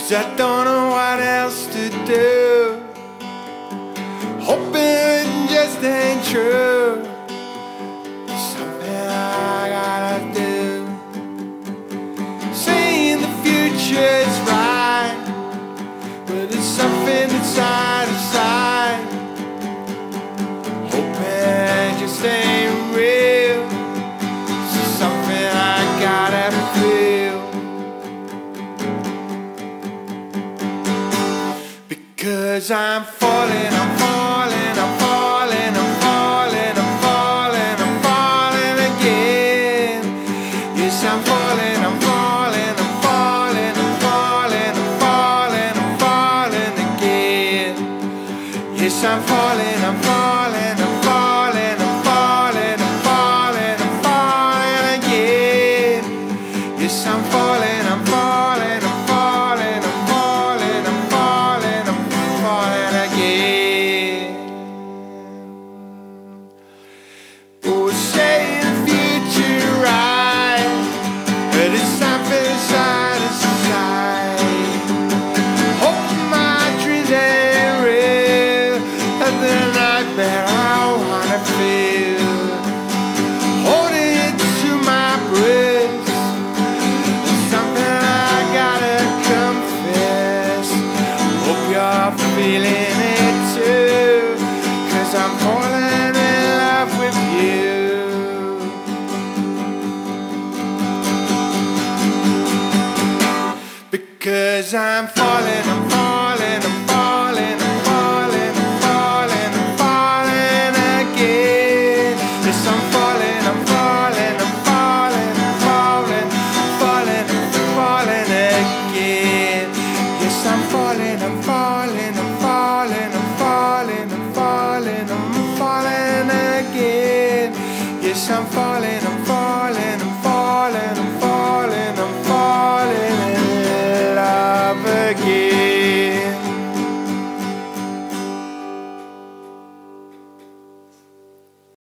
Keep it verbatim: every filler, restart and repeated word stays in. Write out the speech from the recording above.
'cause I don't know what else to do. Hoping it just ain't true. Something I gotta do. Saying the future's right, but it's something inside inside. Hoping it just ain't real. It's something I gotta feel. Because I'm falling, I'm falling, I'm falling, I'm falling, I'm falling, I'm falling again. Yes, I'm falling, I'm falling, I'm falling, I'm falling, I'm falling, I'm falling again. Yes, I'm falling, I'm falling, I'm falling, I'm falling, I'm falling, I'm falling again. Yes, I'm falling, I'm falling, I'm falling, I'm falling, I'm falling, I'm falling again. Oh, say the future right, but it's something inside inside. Hope my dreams ain't real, and the nightmare I wanna feel. Holding it to my breast, something I gotta confess. Hope you're feeling it too, 'cause I'm falling in love with you. Because I'm falling, I'm falling, I'm falling, I'm falling, I'm falling, I'm falling again. Yes, I'm falling, I'm falling, I'm falling, I'm falling, I'm falling, I'm falling again. Yes, I'm falling, I'm falling.